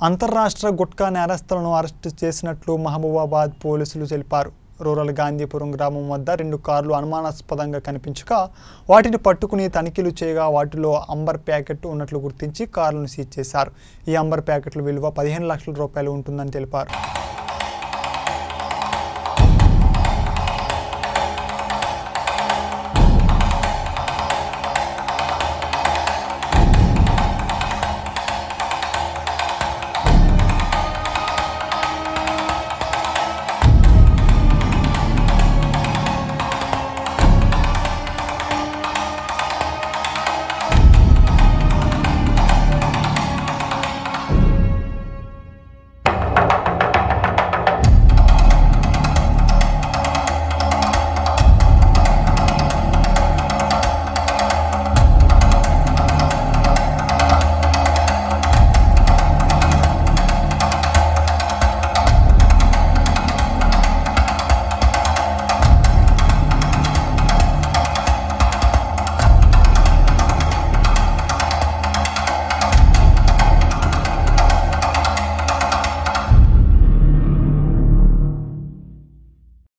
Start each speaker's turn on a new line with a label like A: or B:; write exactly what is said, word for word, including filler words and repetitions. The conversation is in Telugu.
A: అంతర్రాష్ట్ర గుట్కా నేరస్తులను అరెస్టు చేసినట్లు మహబూబాబాద్ పోలీసులు తెలిపారు. రూరల్ గాంధీపురం గ్రామం వద్ద రెండు కార్లు అనుమానాస్పదంగా కనిపించగా వాటిని పట్టుకుని తనిఖీలు చేయగా వాటిలో అంబర్ ప్యాకెట్ ఉన్నట్లు గుర్తించి కార్లను సీజ్ చేశారు. ఈ అంబర్ ప్యాకెట్ల విలువ పదిహేను లక్షల రూపాయలు ఉంటుందని తెలిపారు.